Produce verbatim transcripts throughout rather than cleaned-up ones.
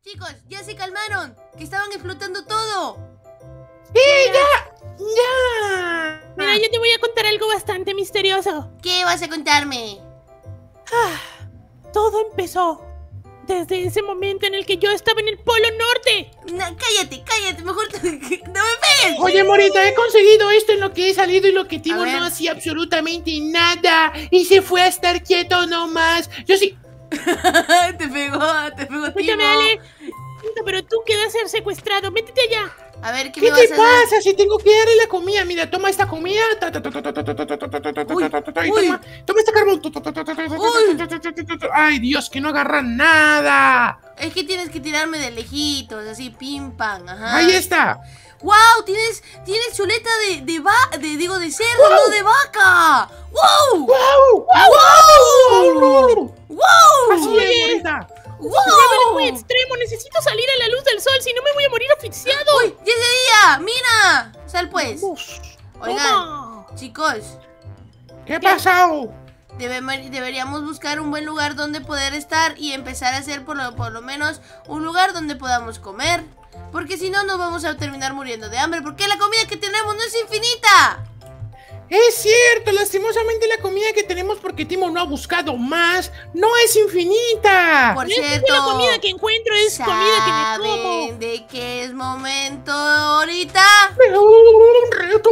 Chicos, ya se calmaron, que estaban explotando todo. ¡Sí, ya! ¡Ya! Mira, yo te voy a contar algo bastante misterioso. ¿Qué vas a contarme? Ah, todo empezó desde ese momento en el que yo estaba en el Polo Norte. No, cállate, cállate, mejor no me pegues. Oye, Morita, he conseguido esto en lo que he salido y lo que Timo A ver. no hacía absolutamente nada. Y se fue a estar quieto nomás. Yo sí. Te pegó, te pegó Timo. Escúchame, Ale. Pero tú quedas ser secuestrado. Métete allá. A ver, ¿qué, ¿Qué me vas te a dar? pasa? Si tengo que darle la comida. Mira, toma esta comida. Ta, ta, ta, ta, ta, ta, ta, ta, ta, ta, ta, ta, Uy, ta, ta, ta, y uy. Toma, toma este carbón. Ta, ta, ta, ta, ta, ta, ta, ta, ta, ta, ta, ta. Ay, Dios, que no agarra nada. Es que tienes que tirarme de lejitos, así, pim, pam, ajá. Ahí está. ¡Wow! Tienes, tienes chuleta de, de va, de, digo, de cerdo, no de vaca. ¡Wow! ¡Wow! ¡Wow! ¡Wow! Así es, Morita. Ya eres muy ¡Wow! extremo. Necesito salir a la luz del sol. Si no, me voy a morir asfixiado. ¡Uy! ¡Ya es de día! ¡Mira! Sal pues. Vamos. Oigan, Toma. chicos, ¿Qué ha pasado? debe- deberíamos buscar un buen lugar donde poder estar y empezar a hacer por lo, por lo menos un lugar donde podamos comer. Porque si no, nos vamos a terminar muriendo de hambre. Porque la comida que tenemos no es infinita. Es cierto, lastimosamente la comida que tenemos porque Timo no ha buscado más no es infinita. Por No es que cierto, la comida que encuentro es comida que me como. ¿saben de qué es momento ahorita? Pero un reto.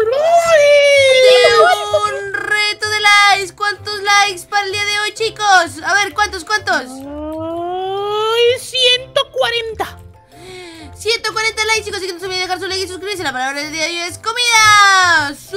De un reto de likes. ¿Cuántos likes para el día de hoy, chicos? A ver, ¿cuántos, cuántos? Ay, ciento cuarenta. ciento cuarenta likes, chicos, así que no se olviden dejar su like y suscribirse. La palabra del día de hoy es comida. Sí.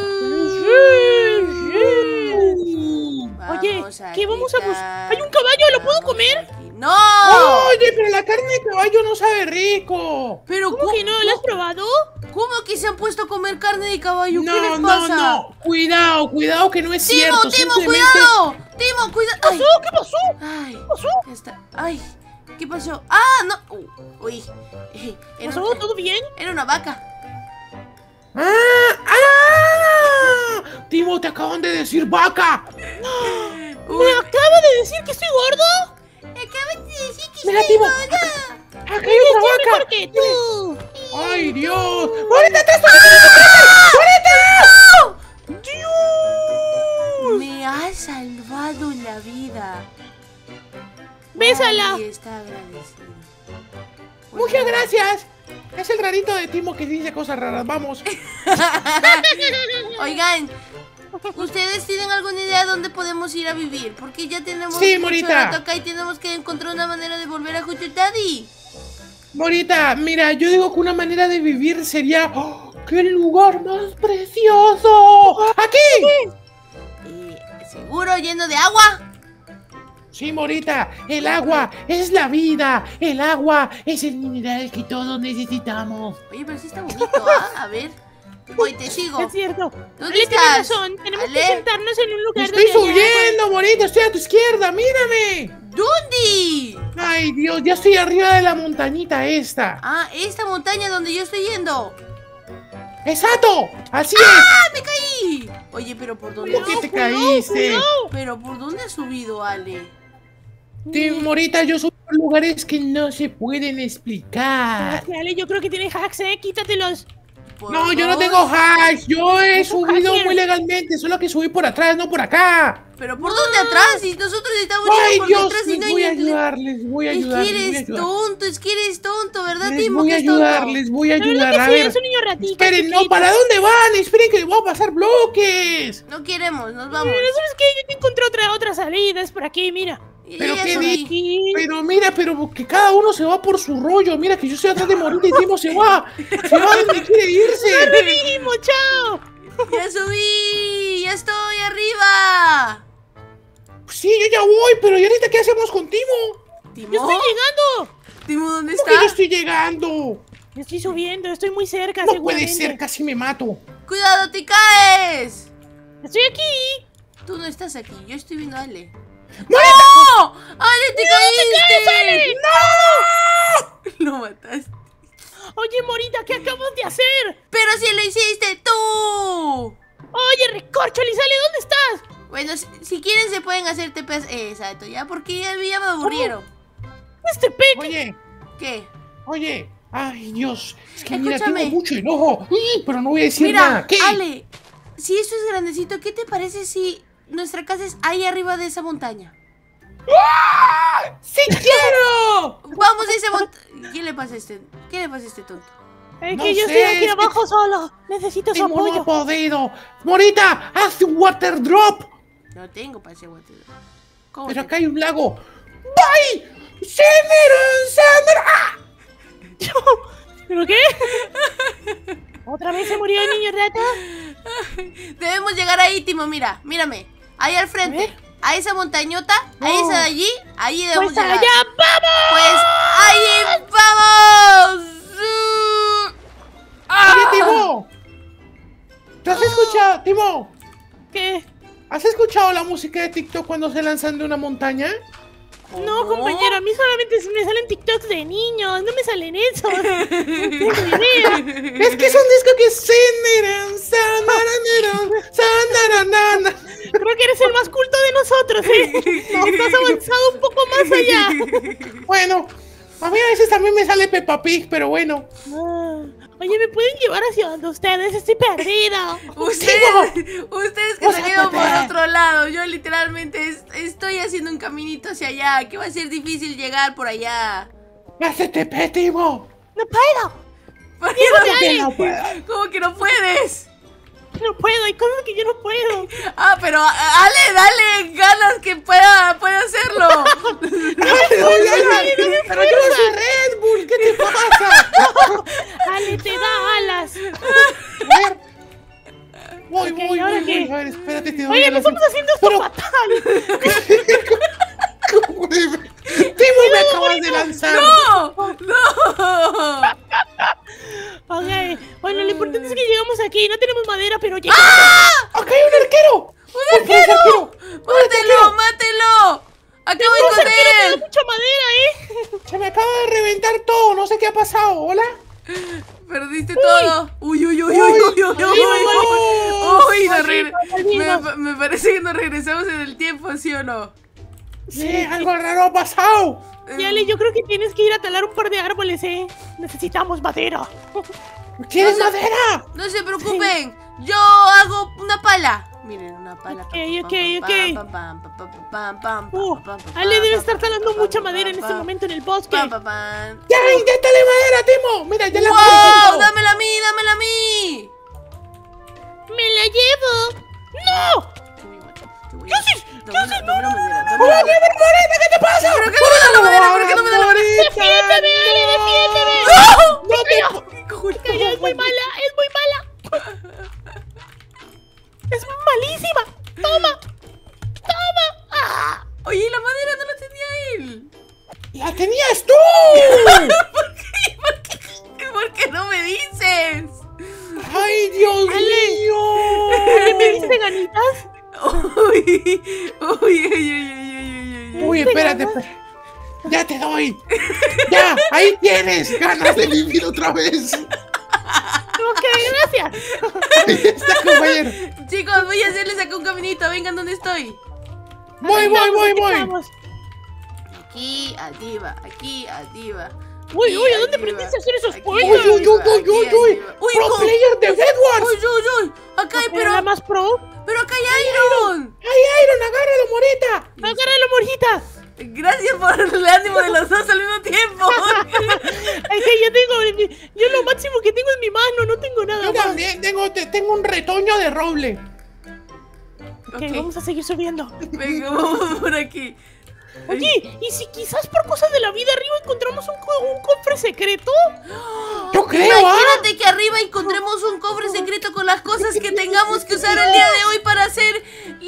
Oye, Vamos a ¿qué vamos a quitar, buscar? ¿Hay un caballo? ¿Lo puedo vamos comer? aquí. ¡No! Oye, pero la carne de caballo no sabe rico. Pero ¿Cómo que no? ¿Lo has probado? ¿Cómo que se han puesto a comer carne de caballo? ¿Qué No, les no, pasa? no. Cuidado, cuidado que no es Timo, cierto. Timo, simplemente- cuidado. Timo, cuidado. ¿Qué pasó? ¿Qué pasó? Ay, ¿Qué pasó? ya está. Ay, ¿qué pasó? Ah, no. Uh, uy. Era, ¿Pasó? ¿Todo bien? era una vaca. ¡Ah! ¡Ah! Timo, te acaban de decir vaca. Uy, ¿Me acaba de decir que estoy gordo? acabas de decir que Mira, soy Timo. gorda. Acá hay otra Estoy vaca. mejor que tú. ¡Ay, Dios! ¡Ahorita te estoy ¡Ahorita! ¡Dios! Me has salvado la vida. Bésala. Nadie está agradecido. Muchas gracias. Es el rarito de Timo que dice cosas raras. Vamos. Oigan, ¿ustedes tienen alguna idea de dónde podemos ir a vivir? Porque ya tenemos Sí, mucho Morita. rato acá y tenemos que encontrar una manera de volver a Huchu Daddy. Morita, mira, yo digo que una manera de vivir sería... ¡Oh, ¡qué lugar más precioso! ¡Aquí! Eh, ¿Seguro lleno de agua? Sí, Morita, el agua es la vida. El agua es el mineral que todos necesitamos. Oye, pero sí está bonito, ¿ah? A ver. Voy, te sigo. Es cierto. ¿Dónde Ale tiene estás? razón. Tenemos Ale. que sentarnos en un lugar ¡Estoy donde haya subiendo, Morita! ¡Estoy a tu izquierda! ¡Mírame! ¿Dónde? ¡Ay, Dios! Ya estoy arriba de la montañita esta. Ah, esta montaña donde yo estoy yendo. ¡Exacto! ¡Así ¡Ah, me caí! Oye, pero ¿por dónde? ¿Cómo que te caíste? Pero ¿por dónde has subido, Ale? Sí, Morita, yo subo a lugares que no se pueden explicar. Espérate, Ale, yo creo que tiene hacks, eh. Quítatelos. ¿Por No, yo no dónde? tengo hacks. Yo he ¿Cómo subido hacker? muy legalmente. Solo que subí por atrás, no por acá. ¿Pero por dónde atrás? Si nosotros estamos ¡Ay, yendo por Dios! detrás y Les no hay voy a ni- ayudar, les voy a Es ayudar. que les voy a eres ayudar. tonto, es que eres tonto, ¿verdad, Les Timo? voy Que a es tonto. ayudar, les voy a La verdad ayudar. que A sí, ver. es un niño ratita. Esperen, no, chiquito. ¿para dónde van? Esperen que les voy a pasar bloques. No queremos, nos vamos. Mira, ¿sabes qué? Yo te encontré otra, otra salida. Es por aquí, mira. Y Pero ya qué subí. di- Aquí. Pero mira, pero que cada uno se va por su rollo. Mira que yo estoy atrás de Morita y Timo se va. Se va donde quiere irse. ¡Venimos, chao! Ya subí, ya estoy arriba. Sí, yo ya voy, pero ¿y ahorita qué hacemos con Timo? Timo, ¡Yo estoy llegando! Timo, ¿dónde ¿Cómo está? que yo estoy llegando? Yo estoy subiendo, estoy muy cerca, No puede seguramente. ser, casi me mato. Cuidado, te caes. Estoy aquí. Tú no estás aquí, yo estoy viendo a Ale. ¡Morita! ¡No! ¡Ale, te caíste! Ale! Lo mataste. Oye, Morita, ¿qué acabas de hacer? Pero si lo hiciste tú. Oye, Recorcholis, Ale, ¿dónde estás? Bueno, si, si quieren se pueden hacer T Ps. Eh, exacto, ya, porque ya, ya me aburrieron. este peque. Oye, ¿Qué? oye. Ay, Dios. Es que mira, Escúchame. tengo mucho enojo. Uy, pero no voy a decir Mira, nada. ¿Qué? Ale, si esto es grandecito, ¿qué te parece si nuestra casa es ahí arriba de esa montaña? ¡Ah! ¡Sí quiero! Vamos a esa montaña. ¿Qué le pasa a este? ¿Qué le pasa a este tonto? Es No que yo sé, estoy aquí es que- abajo solo. Necesito su Timo no apoyo. ha podido. Morita, haz un water drop. No tengo para ese guate. ¿Cómo Pero te- acá hay un lago. ¡Bye! ¡Semeron! ¡Semeron! ¡Ah! ¿Pero qué? ¿Otra vez se murió el niño rata? Debemos llegar ahí, Timo, mira, mírame. Ahí al frente. ¿Eh? A esa montañota, a No. esa de allí, ahí debemos ¡Pues llegar. allá vamos! Pues ahí vamos. Uh. ¡Ah! Oye, Timo. ¿Te has escuchado, Timo? ¿Qué? ¿Has escuchado la música de TikTok cuando se lanzan de una montaña? No, ¿Cómo? compañero, a mí solamente me salen TikToks de niños, no me salen esos. No tengo idea. Es que es un disco que Semeron, Semeron, Semeron. Creo que eres el más culto de nosotros, ¿eh? No, has avanzado un poco más allá. Bueno, a mí a veces también me sale Peppa Pig, pero bueno. Ah, oye, ¿me pueden llevar hacia donde ustedes? Estoy perdida. Ustedes, ustedes que Pues se han ido por apete. otro lado. Yo literalmente es- estoy haciendo un caminito hacia allá. Que va a ser difícil llegar por allá. ¡Hacete pe, Timo! No puedo. ¿Por qué Diego, no- dale. Que no pueda. ¿Cómo que no puedes? No puedo, hay cosas que yo no puedo. Ah, pero a- Ale, dale ganas que pueda, pueda hacerlo. ¡Ay, doy ganas! ¡Pero yo no soy Red Bull! ¿Qué te pasa? Ale, te da alas. A ver. Voy, Ok, voy, ¿ahora voy, qué? voy. A ver, espérate, te doy Oye, ganas. nos estamos haciendo esto Pero- fatal. ¿Cómo de- Timo, me acabas de lanzar. ¡No! ¡No! Ok, bueno, lo importante es que llegamos aquí. No tenemos madera, pero llegamos. ¡Acá hay un arquero! ¡Un arquero! ¡Mátelo, mátelo! ¡Acabo de No sé, quiero encontrar! tener mucha madera, ¿eh? Se me acaba de reventar todo, no sé qué ha pasado. ¿Hola? Perdiste todo. Uy, uy, uy, uy, uy, uy, uy, uy. Uy, nos regre- volvimos. me, me parece que nos regresamos en el tiempo, ¿sí o no? Sí, algo raro ha pasado. Eh, Y Ale, yo creo que tienes que ir a talar un par de árboles, ¿eh? Necesitamos madera. ¿Quieres No sé. madera? No se preocupen, yo hago una pala. Miren, una pala. Ok, Pam, ok, pam, ok. pam, pam, pam, pam, pam, pam, Uh, pam, pam, Ale pam, debe pam, estar pam, talando pam, mucha pam, madera en pam, este pam, momento en el bosque. pam, pam, pam. ¡Ya, inténtale madera, Timo! Mira, ya la ¡Wow! he ¡Dámela a mí, dámela a mí! ¡Me la llevo! ¡No! ¿Qué haces? ¿Qué haces? No, no, no. ¡Hola, Morita! ¿Qué te pasa? ¿Pero qué no me da la madera? ¿Por qué no me da la madera? ¡Defiéndeme, Ale, defiéndeme! ¡No! ¡No te... Ella es muy mala, es muy mala. Es malísima. Toma. Toma. ¡Ah! Oye, ¿y la madera no la tenía él? ¡La tenías tú! ¿Por qué? ¿Por qué? ¿Por qué no me dices? ¡Ay, Dios mío! ¿Ale, me diste ganitas? Uy, uy, uy, uy, uy, uy, uy. Uy, espérate, espérate. ¡Ya te doy! ¡Ya! ¡Ahí tienes! ¡Ganas de vivir otra vez! Ok, gracias. Ahí está, compañero. Chicos, voy a hacerles acá un caminito. Vengan donde estoy. Voy, voy, voy, voy. Vamos. Aquí, arriba, aquí, arriba. Uy, aquí, uy, ¿a dónde arriba, aprendiste a hacer esos aquí, puentes? Uy, uy, uy, uy, aquí, uy, uy. arriba. Uy, Pro co- player de Bedwars. uy, uy, uy. Acá hay, ¿Pero pero, la más pro? pero acá hay Iron. ¡Ay, Iron! ¡Agárralo, Morita! ¡Agárralo, morjita! Gracias por el ánimo de los dos al mismo tiempo. Es que yo tengo... Yo lo máximo que tengo es mi mano, no tengo nada Yo más. también tengo, te- tengo un retoño de roble. Ok, Ok. vamos a seguir subiendo. Venga, vamos por aquí. Oye, ¿y si quizás por cosas de la vida arriba encontramos un, co- un cofre secreto? Yo creo, ¿ah? Imagínate que arriba encontremos un cofre secreto con las cosas que tengamos que usar el día de hoy para hacer...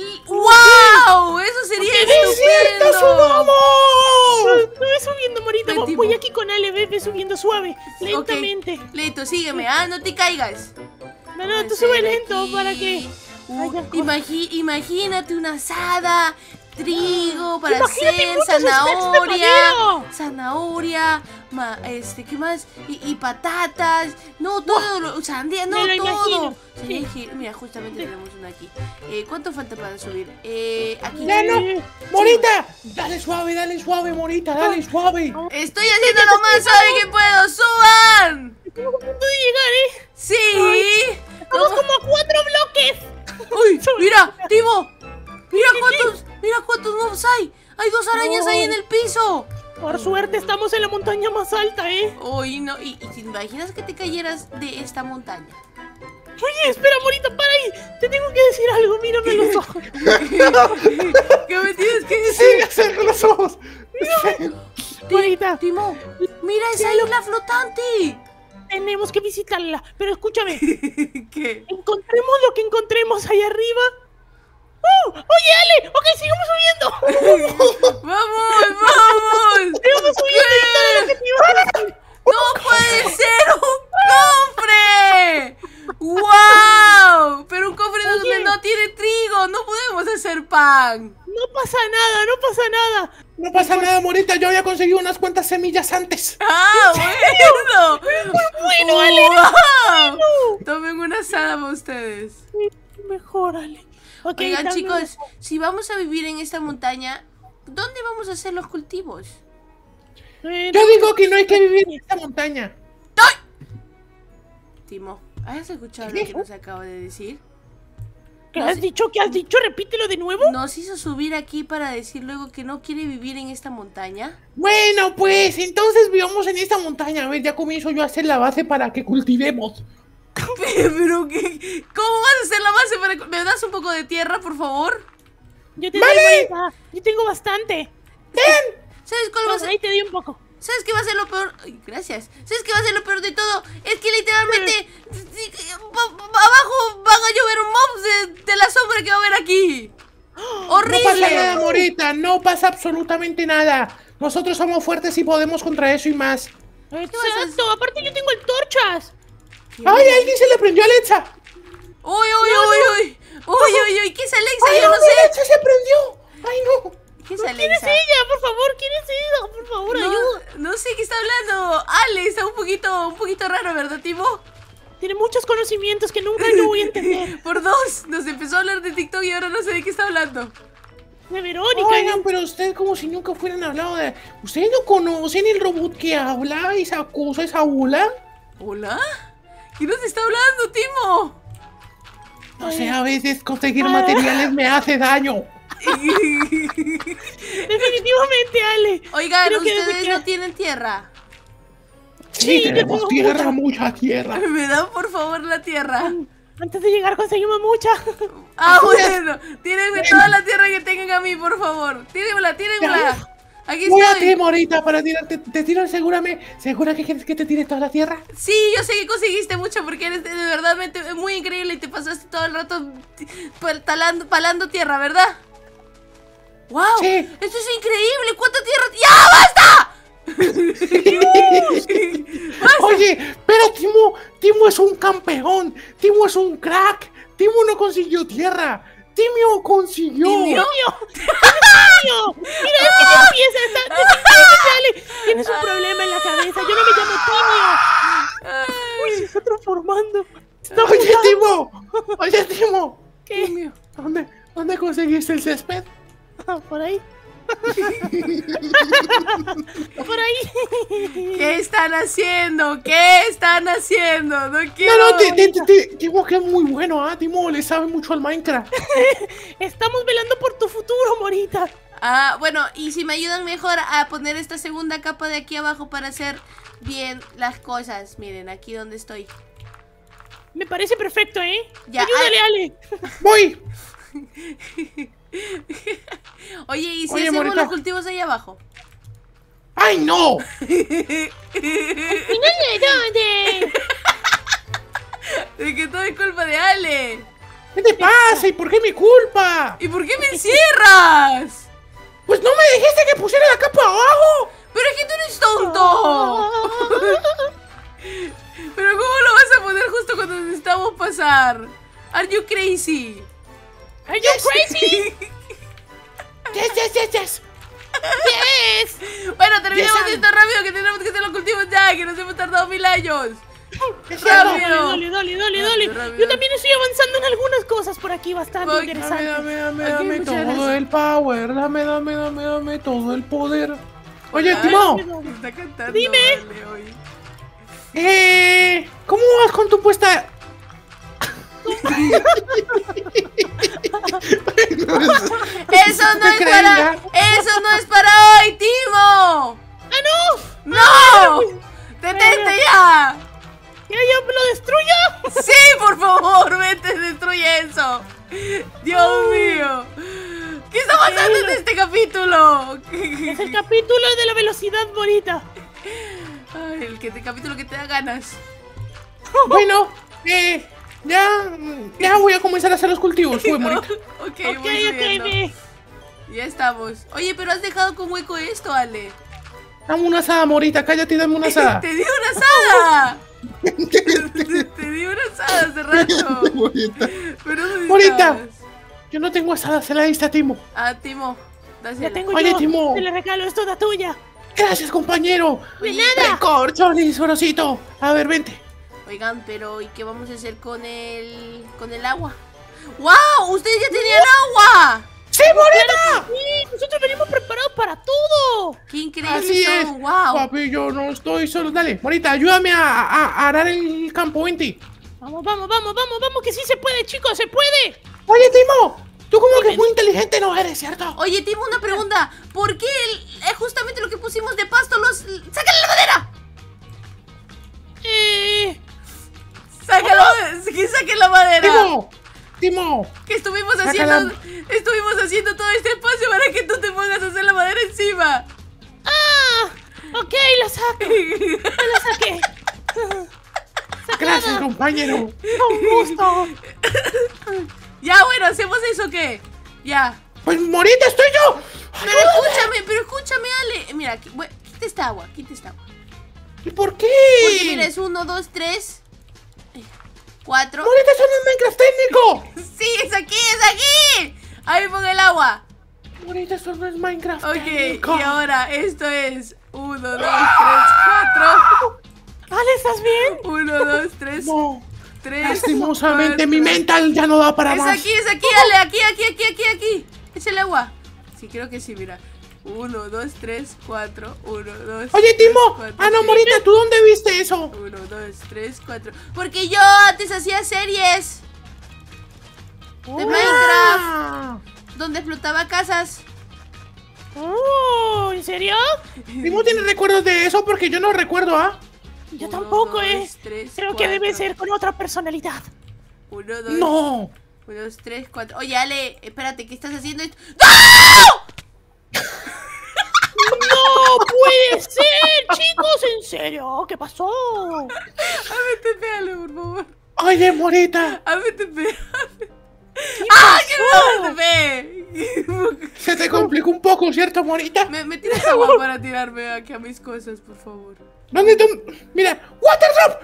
¡Wow! Eso sería ¡Es cierto, estupendo. subamos! Me voy subiendo, morita. Ven, Voy Timo. aquí con Ale, ve, ve subiendo suave, lentamente. Ok, Listo, sígueme, ah, no te caigas. No, no, tú Vamos a sube hacer lento aquí. para que... Uh, haya cosas. imagi- imagínate una asada trigo para Imagínate hacer, muchos stacks de zanahoria, madera. zanahoria, ma- este, ¿qué más? Y, y patatas, no, todo, lo, sandía, no, Me lo todo. imagino, Se sí. elige- Mira, justamente tenemos una aquí. Eh, ¿Cuánto falta para subir? Eh, aquí. Ya no. Morita, dale suave, dale suave, Morita, dale suave. Estoy haciendo lo más suave que puedo, ¡suban! Estamos a punto de llegar, ¿eh? Sí. Estamos como a cuatro bloques. ¡Uy! ¡Mira! ¡Timo! ¡Mira cuántos! ¡Mira cuántos mobs hay! ¡Hay dos arañas ahí en el piso! Por suerte estamos en la montaña más alta, ¿eh? Uy, no. ¿Y, y te imaginas que te cayeras de esta montaña? Oye, espera, Morita, para ahí. Te tengo que decir algo, mírame los ojos. ¿Qué me tienes que Sí, decir? cerra los ojos. Morita, Timo, mira esa isla flotante. tenemos que visitarla. Pero escúchame, ¿Qué? encontremos lo que encontremos ahí arriba. ¡Uh! ¡Oye, Ale! ¡Ok, sigamos subiendo! ¡Vamos, vamos! ¡Sigamos subiendo! Ahí está el objetivo. ¡No puede ser un cofre! ¡Wow! Pero un cofre donde Oye. no tiene trigo. No podemos hacer pan. No pasa nada, no pasa nada. No pasa nada, Morita, yo había conseguido unas cuantas semillas antes. ¡Ah, bueno! Bueno, Ale, ¡Wow! Tomen una asada para ustedes. Mejor, Ale. Ok, Oigan, dame chicos, una- si vamos a vivir en esta montaña, ¿dónde vamos a hacer los cultivos? Eh, Yo digo que no hay que vivir en esta montaña. Timo, ¿has escuchado ¿Qué lo que dijo? nos acabo de decir? ¿Qué no has sé. dicho? ¿Qué has dicho? Repítelo de nuevo. Nos hizo subir aquí para decir luego que no quiere vivir en esta montaña. Bueno, pues entonces vivamos en esta montaña. A ver, ya comienzo yo a hacer la base para que cultivemos. Pero ¿qué? ¿Cómo vas a hacer la base para... ¿Me das un poco de tierra, por favor? Yo te ¡Vale! doy, Morita. Yo tengo bastante. ¡Ven! ¿Sabes cuál va a Pues ser? ahí te doy un poco. ¿Sabes qué va a ser lo peor? Ay, gracias. ¿Sabes qué va a ser lo peor de todo? Es que literalmente ba- ba- abajo van a llover mobs de, de la sombra que va a haber aquí. ¡Horrible! No pasa nada, Morita, no pasa absolutamente nada. Nosotros somos fuertes y podemos contra eso y más. Exacto. Aparte yo tengo antorchas. ¡Ay, alguien se le prendió a Alexa! ¡Uy, uy, uy, uy! ¡Uy, uy, uy! ¿Qué es Alexa? ¡Ay, Yo no no, sé. Alexa se prendió! ¡Ay, no! ¿Qué es ¿Quién es Alexa? ella? Por favor, ¿quién es ella? Por favor, ayuda. No, no sé qué está hablando. Ale, está un poquito, un poquito raro, ¿verdad, Timo? Tiene muchos conocimientos que nunca yo voy a entender. Por dos. Nos empezó a hablar de TikTok y ahora no sé de qué está hablando. De Verónica. Oigan, pero ustedes como si nunca fueran hablado de... ¿Ustedes no conocen el robot que habla, esa cosa, esa bola? ¿Hola? ¿Quién nos está hablando, Timo? No sé, a veces conseguir materiales me hace daño. Definitivamente, Ale. Oigan, Creo que desde ustedes que- no tienen tierra. Sí, Sí, yo tenemos tengo tierra, mucha tierra. ¿Me dan por favor la tierra? Antes de llegar conseguimos mucha. Ah, bueno. Tírenme toda la tierra que tengan a mí, por favor. Tírenmela, tírenmela. Aquí Voy a ti, estoy. Morita, para tirarte. ¿Te tiro seguramente? ¿Segura que quieres que te tire toda la tierra? Sí, yo sé que conseguiste mucho porque eres de verdad muy increíble y te pasaste todo el rato pal- talando, palando tierra, ¿verdad? ¡Wow! Sí. ¡Esto es increíble! ¿Cuánta tierra? ¡Ya, basta! Oye, pero Timo, Timo es un campeón. Timo es un crack. Timo no consiguió tierra. Timo consiguió. ¿Timio? Tío, mira, es que te empieza. Está, definitivamente, Ale. Tienes un problema en la cabeza. Yo no me llamo Timio. Uy, se está transformando. Está Oye, mutando. Timo. Oye, Timo. ¿Qué? ¿Dónde, ¿Dónde conseguiste el césped? Ah, por ahí. Por ahí. ¿Qué están haciendo? ¿Qué están haciendo? No quiero... No, no, te, te, te, te- Timo que es muy bueno, ¿ah? Timo le sabe mucho al Minecraft. Estamos velando por tu futuro, Morita. Ah, bueno, y si me ayudan mejor a poner esta segunda capa de aquí abajo para hacer bien las cosas. Miren, aquí donde estoy. Me parece perfecto, ¿eh? Ya, Ayúdale, Ale. Voy. Oye, ¿y si Oye, hacemos Morita. los cultivos ahí abajo? ¡Ay, no! ¿Dónde? De que todo es culpa de Ale. ¿Qué te pasa? ¿Y por qué mi culpa? ¿Y por qué me encierras? Pues no me dijiste que pusiera la capa abajo. Pero es que tú eres tonto. Pero ¿cómo lo vas a poner justo cuando necesitamos pasar? Are you crazy? Are you crazy? Te yes, yes, yes, yes. Yes. Bueno, terminemos Yes, esto rápido, que tenemos que hacer los cultivos ya, que nos hemos tardado mil años. Es Rápido. cierto. Dale, dale, dale, dale. Rápido, rápido. Yo también estoy avanzando en algunas cosas por aquí bastante Voy, Dame, interesantes. dame, dame, Ok, dame muchas todo gracias. el power. Dame, dame, dame, dame todo el poder. Oye, Ay, Timo. Está cantando. Dime. Vale, hoy. Eh, ¿cómo vas con tu puesta? Eso no ¿Te es crees, para. ya? Eso no es para hoy, Timo. ¡Ah, no! ¡No! ¡Detente ya! ¡Ya, ya me lo destruyo! Sí, por favor, vete, destruye eso. Dios mío. ¿Qué está pasando en este capítulo? Es el capítulo de la velocidad bonita. Ay, el que te capítulo que te da ganas. Bueno, eh, ya, ya voy a comenzar a hacer los cultivos, fue morita. Ok, Ok, voy ok, subiendo. ve. Ya estamos. Oye, pero has dejado con hueco esto, Ale. Dame una asada, morita, cállate y dame una asada. ¡Te di una asada! Te di una asada hace rato. Morita. Pero ¿dónde Morita. estabas? Yo no tengo asada, se la diste a Timo. Ah, Timo, La dásela. tengo Oye, yo. Timo. Te le regalo, es toda tuya. Gracias, compañero. Oye, Recorcholis, sorosito. A ver, vente. Oigan, pero ¿y qué vamos a hacer con el con el agua? ¡Wow! ¡Ustedes ya tenían agua! ¡Sí, morita! Sí, nosotros venimos preparados para todo. ¡Qué increíble Así es. son! ¡Wow! Papi, yo no estoy solo. Dale, morita, ayúdame a, a, a arar el campo, vente. Vamos, vamos, vamos, vamos, vamos, que sí se puede, chicos, se puede. Oye, Timo, tú como que muy inteligente no eres, ¿cierto? Oye, Timo, una pregunta. ¿Por qué el- es justamente lo que pusimos de pasto los... ¡Sácale la madera! Eh... ¡Sácalo! ¡Que saque la madera! Timo, Timo. Que estuvimos Sácala. haciendo... Estuvimos haciendo todo este espacio para que tú te pongas a hacer la madera encima. ¡Ah! Ok, lo saco. Ya lo saqué. Gracias, compañero. Con gusto. Ya, bueno, ¿hacemos eso o qué? Ya. Pues, morita, estoy yo. Pero escúchame, pero escúchame, Ale. Mira, aquí- bueno, quita esta agua, quita esta agua. ¿Y por qué? Porque mira, es uno, dos, tres, eh, cuatro. Morita, eso no es Minecraft técnico. Sí, es aquí, es aquí. Ahí pon el agua. Morita, eso no es Minecraft Ok, técnico. y ahora esto es uno, dos, tres, cuatro. Ale, ¿estás bien? Uno, dos, tres, No, tres. lastimosamente cuatro. mi mental ya no da para Es más. aquí, es aquí, Ale, aquí, aquí, aquí, aquí, aquí. Es el agua. Sí, creo que sí, mira. Uno, dos, tres, cuatro. Uno, dos. Oye, tres, Timo. cuatro, Ah, no, sí. morita, ¿tú dónde viste eso? Uno, dos, tres, cuatro. Porque yo antes hacía series de Minecraft Ah. donde explotaba casas. Oh, ¿en serio? Timo tiene recuerdos de eso porque yo no recuerdo, ¿ah? Yo Uno, tampoco, dos, eh. tres, Creo que debe cuatro. ser con otra personalidad. Uno, dos. No. Uno, dos, tres, cuatro. Oye, Ale, espérate, ¿qué estás haciendo esto? ¡No puede ser, chicos! ¿En serio? ¿Qué pasó? Hazme T P, Ale, por favor. Oye, morita, Hazme T P. ¡Ah, que me T P! se te complicó un poco, ¿cierto, morita? Me, me tiras agua para tirarme aquí a mis cosas, por favor. ¿Dónde tú? Mira, water drop.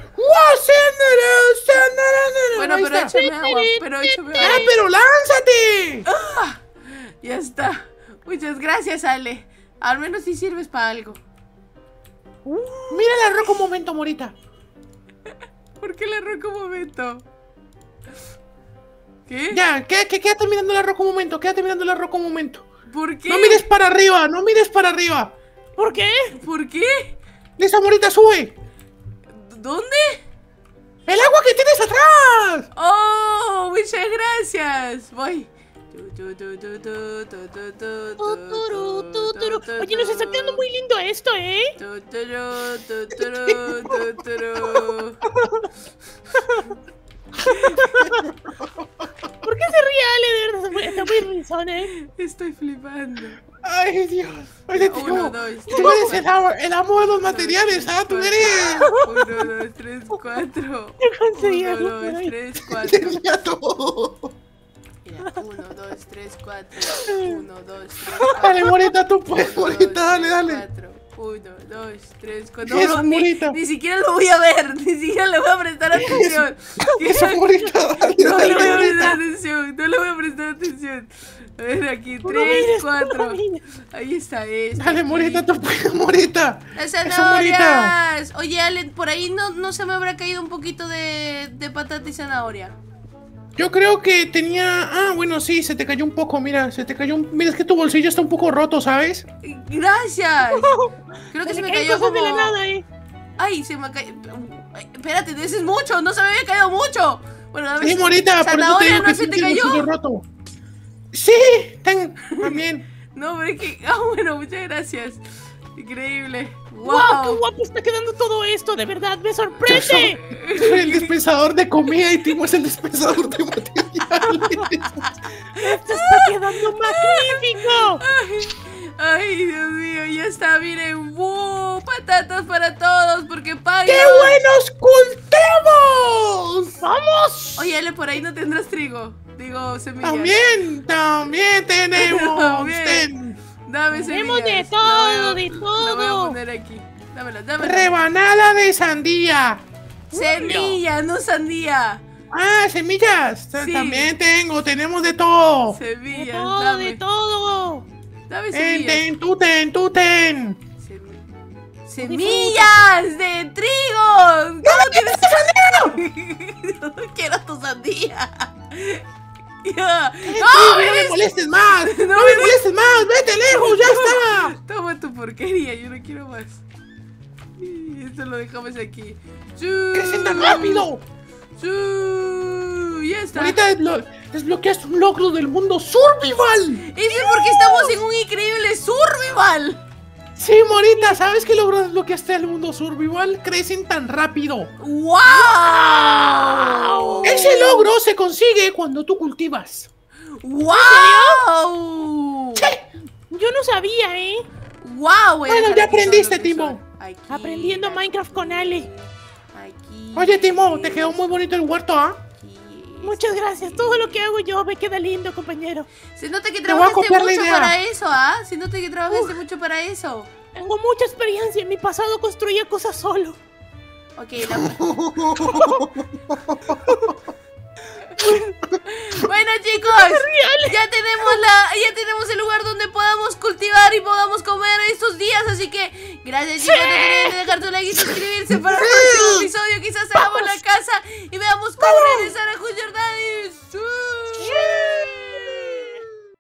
Bueno, pero échame agua, pero échame ¡Ah, agua. pero lánzate! Ya está. Muchas gracias, Ale. Al menos sí sirves para algo. Mira el arroz un momento, morita. ¿Por qué le arranco un momento? ¿Qué? Ya, qué- qué- quédate mirando el arroz un momento, quédate mirando el arroz un momento. ¿Por qué? No mires para arriba, no mires para arriba. ¿Por qué? ¿Por qué? Esa morita sube. ¿Dónde? ¡El agua que tienes atrás! ¡Oh! Muchas gracias. Voy. Tuturu, tuturu. Oye, nos está quedando muy lindo esto, ¿eh? Tuturu, tuturu, tuturu. ¿Por qué se ríe Ale? De verdad, está muy- está muy risón, ¿eh? Estoy flipando. ¡Ay, Dios! Oye, Uno, tío, dos, tú tres, eres el amo, el amo de los materiales, ¿ah? Tú eres. Uno, dos, tres, cuatro. conseguí Uno, algo dos, por ahí. tres, cuatro. Tenía todo. Mira, uno, dos, tres, cuatro. Uno, dos, tres, Dale, cuatro. morita, tú puedes, Uno, morita, dos, dale, tres, dale. cuatro. Uno, dos, tres, cuatro. Eso, No, ni, Morita. ni siquiera lo voy a ver, ni siquiera le voy a prestar atención. Eso, Morita, dale, No dale, le voy a prestar Morita. atención, no le voy a prestar atención. A ver, aquí, Tú no tres, mires, tú no cuatro. mires. Ahí está, este. Dale, aquí. Morita, tú puedes, Morita. Las Eso, Morita. zanahorias. Oye, Ale, por ahí no, no se me habrá caído un poquito de, de patata y zanahoria. Yo creo que tenía... Ah, bueno, sí, se te cayó un poco, mira, se te cayó un... Mira, es que tu bolsillo está un poco roto, ¿sabes? Gracias. Creo que se me caen cayó cosas de la como... nada, eh. Ay, se me cayó... Ay, espérate, ese es mucho, no se me había caído mucho. Bueno, a ver, Sí, Morita, por eso te zanahoria, digo ¿no que se sí te tienes el bolsillo cayó? roto. Sí, ten, también. No, pero es que... Ah, bueno, muchas gracias. Increíble. ¡Wow! Wow. ¡Qué guapo está quedando todo esto! ¡De verdad, me sorprende! Yo soy el dispensador de comida y Timo es el dispensador de materiales. ¡Esto está quedando magnífico! Ay, Dios mío, ya está, miren. ¡Wow! Patatas para todos, porque pagan. ¡Qué buenos cultivos! ¡Vamos! Oye, Ale, por ahí no tendrás trigo. Digo, semillas. También, también tenemos. También. Ten. Dame Tenemos semillas. de todo, La voy a- de La voy a todo. poner aquí. Dámelas, dámelas. Rebanada de sandía. Semillas, no sandía. Ah, semillas. Ta- Sí. También tengo, tenemos de todo. ¡De Semillas, todo, dame. de todo! Dame Ten, semillas. ten, tú ten, tú ten. Semi- Semillas de trigo. ¿Cómo tienes sandía? No quiero tu sandía. Ya. Eh, ¡No, sí, no me eres- molestes más. No No, me eres- molestes más. Vete lejos, ya está. Toma tu porquería, yo no quiero más. Y esto lo dejamos aquí. ¡Crecen tan rápido! Chu, ya está. Ahorita desblo- desbloqueaste un logro del mundo survival. Eso es porque estamos en un increíble survival. Sí, Morita, ¿sabes qué logro desbloqueaste el mundo survival? Crecen tan rápido. ¡Wow! Ese logro se consigue cuando tú cultivas. ¡Wow! Yo no sabía, ¿eh? ¡Wow! Bueno, ya aprendiste, Timo. Aprendiendo Minecraft con Ale. Aquí. Oye, Timo, te quedó muy bonito el huerto, ¿ah? Aquí. Muchas gracias. Todo lo que hago yo me queda lindo, compañero. Se nota que Te voy a trabajaste copiar la mucho idea. para eso, ¿ah? Se nota que trabajaste mucho para eso. Tengo mucha experiencia. En mi pasado construía cosas solo. Ok, la... Bueno, chicos, ya tenemos la, ya tenemos el lugar donde podamos cultivar y podamos comer estos días, así que gracias, chicos. No se olviden de dejar tu like y suscribirse para el próximo episodio. Quizás hagamos la casa y veamos cómo regresar a